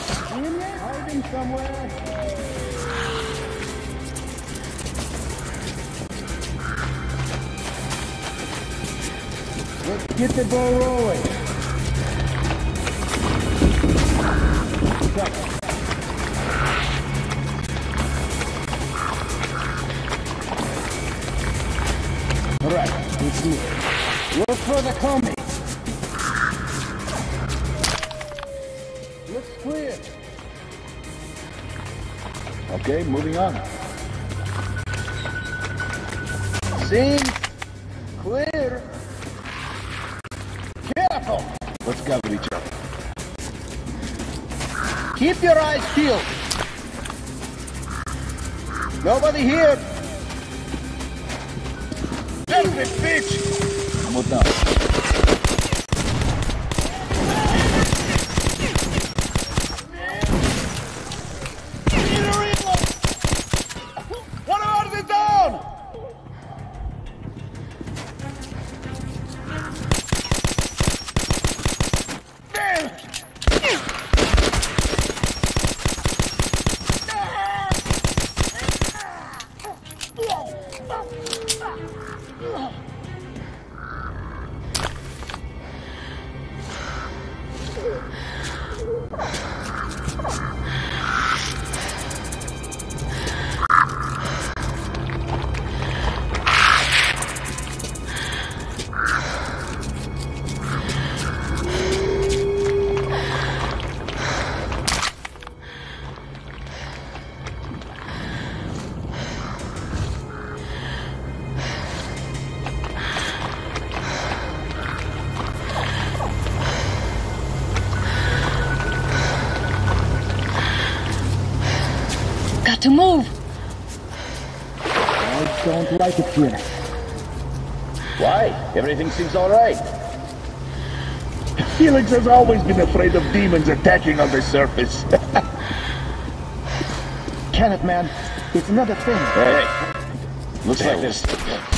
Hiding somewhere. Let's get the ball rolling. All right, let's move. Look for the commies. Looks clear. Okay, moving on. Seems clear. Careful. Let's cover each other. Keep your eyes peeled. Nobody here. Stupid bitch! I'm with now. To move. I don't like it here. Why? Everything seems all right. Felix has always been afraid of demons attacking on the surface. Kenneth, man, it's another thing. Hey, looks like this.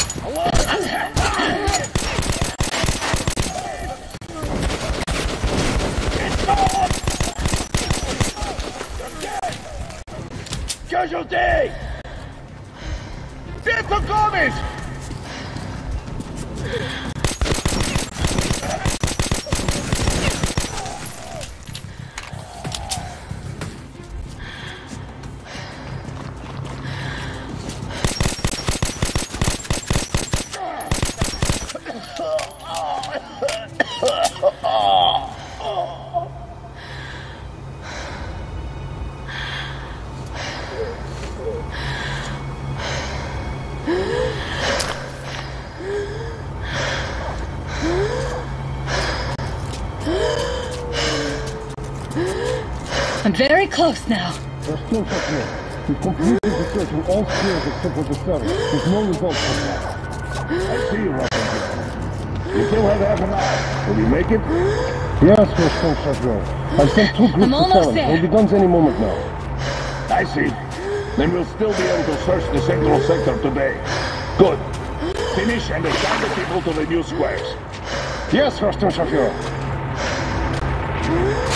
Casualty! Get the commies! I'm very close now. There's still such here. We've completed the search in all spheres except for the cell. There's no results so far. I see you, Robin. You still have half an hour. Will you make it? Yes, Mr. Chauffeur. I've sent 2 groups to Talon. We'll be guns any moment now. I see. Then we'll still be able to search the central sector today. Good. Finish and assign the people to the new squares. Yes, Mr. Chauffeur.